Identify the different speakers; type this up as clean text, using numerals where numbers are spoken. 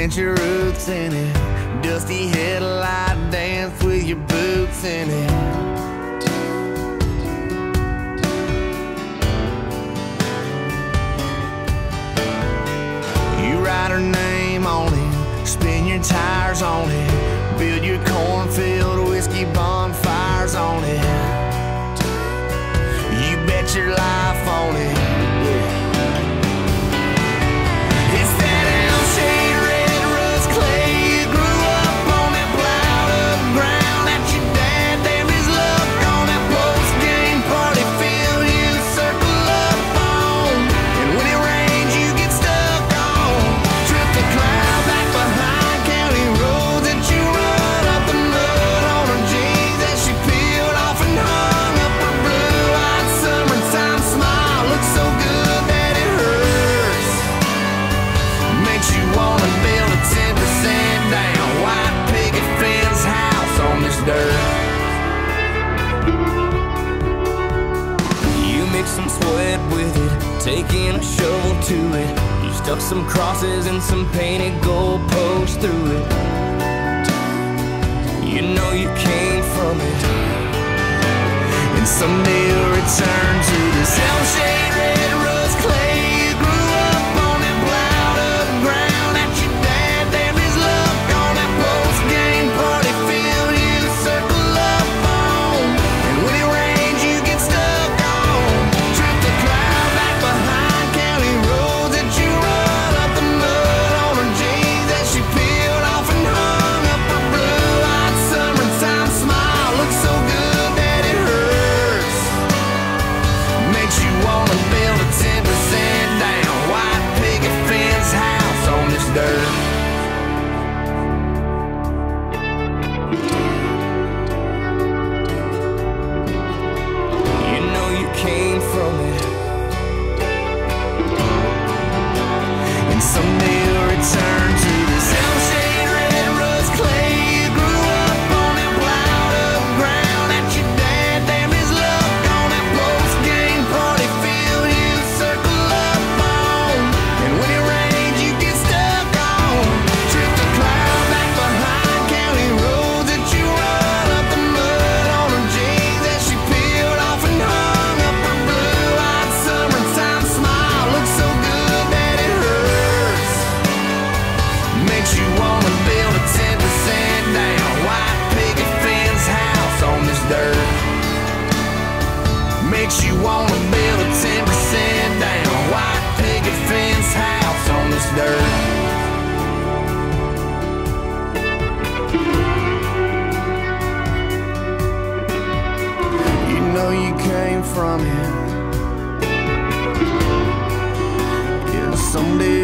Speaker 1: plant your roots in it. Dusty headlight dance with your boots in it. You write her name on it, spin your tires on it, build your cornfield whiskey bonfires on it. You bet your life on it. It's that L-shaped red rust clay. You grew up on that plowed up ground that your dad damned his luck on. That post-game party field you circle up on, and when it rains you get stuck on. Trip the cloud back behind county roads that you run up the mud on her jeans that she peeled off and hung up her blue-eyed summertime smile. Looks so good that it hurts. Makes you wanna build a 10% down white picket fence house on this dirt. You mix some sweat with it, taking a shovel to it. You stuck some crosses and some painted gold posts through it. You know you came from it, and someday you'll return to this L-shaped red rust clay. You grew up on that plowed up ground that your dad damned his luck on. That post-game party field you circle up on, and when it rains you get stuck on. Trip the cloud back behind county roads that you run up the mud on her jeans that she peeled off and hung up her blue-eyed summertime smile. Looks so good that it hurts. Makes you wanna build a 10% down white picket fence house on this dirt. You know you came from it, and someday you'll return to this L-shaped red rust clay. You grew up on that plowed up ground that your dad damned his luck on. That post-game party field you circle up on, and when it rains you get stuck on. Trip the cloud back behind county roads that you run up the mud on her jeans that she peeled off and hung up her blue-eyed summertime smile. Looks so good that it hurts. Makes you wanna build a 10% down white picket fence house on this dirt. Makes you wanna build a 10% down white picket fence house on this dirt. You know you came from it. Yeah, someday